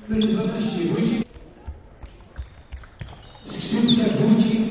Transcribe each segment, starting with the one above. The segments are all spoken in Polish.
Numer 12 Wójcik. Skrzypczak Wójcik.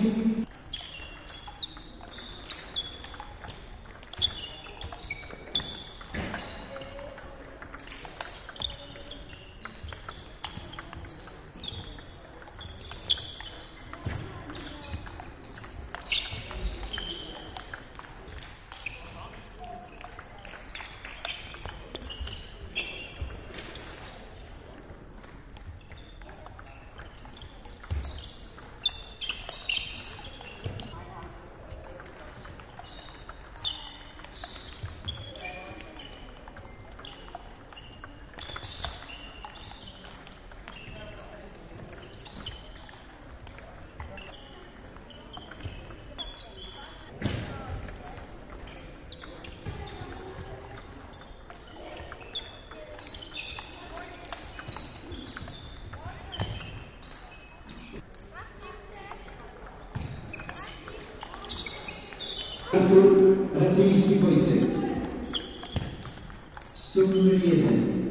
Artur Raczyński Wojtek. Stół numer 1.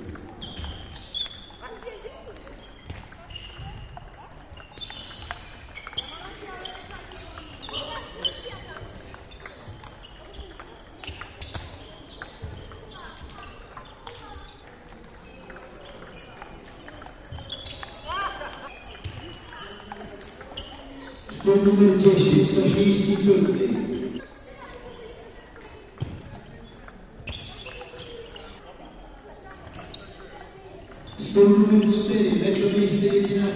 Stół numer 10. Sosiński Turkiej. Stół numer 4, mecz o miejsce 11.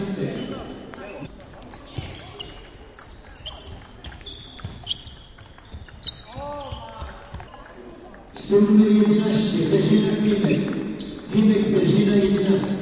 Stół numer 11, Berzyna Klimek. Klimek Berzyna 11.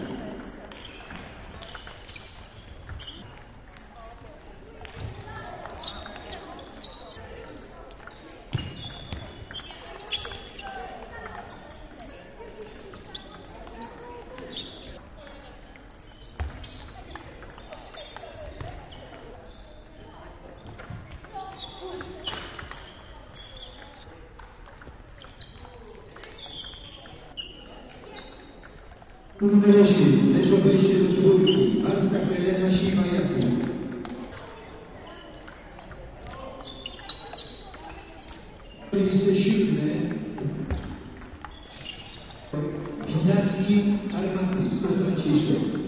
Numer 8, mecz o wejście do czwórki. Barska Helena Siwa Jakub. Miejsce 7. Winacki Armaty, Franciszek.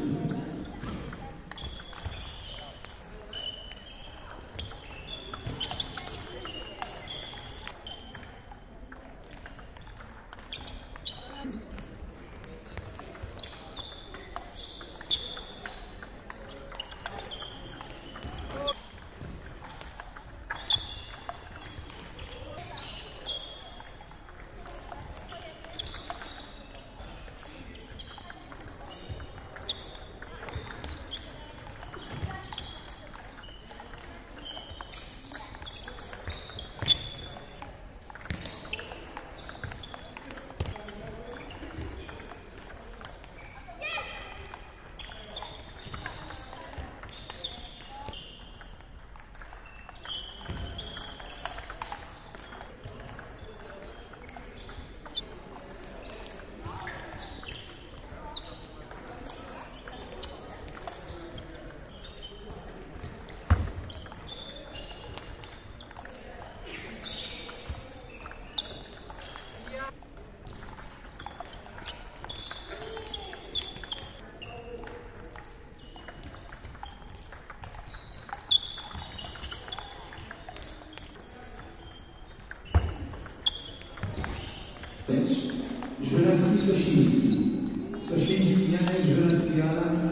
Żurawski Sosiński. Sosiński Janek, Żurawski Alan.